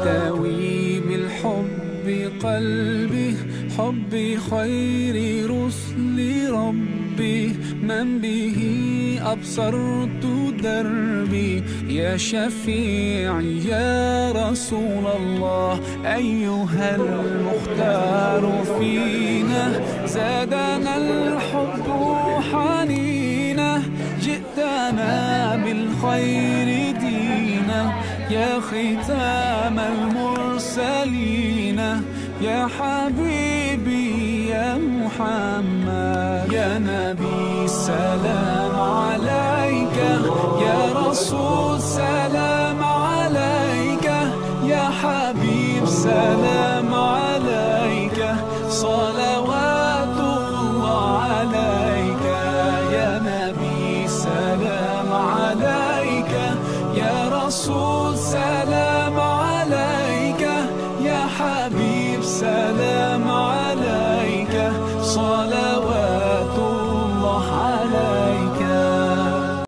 داوي بالحب قلبي، حب خير رسل ربي، من به أبصرت دربي. يا شفيعي يا رسول الله، أيها المختار فينا، زادنا الحب حنينا، جئتنا بالخير دينا. يا ختام المرسلين، يا حبيبي يا محمد. يا نبي سلام عليك، يا رسول سلام عليك، يا حبيب سلام عليك، صلوات الله عليك. يا نبي سلام عليك، يا رسول سلام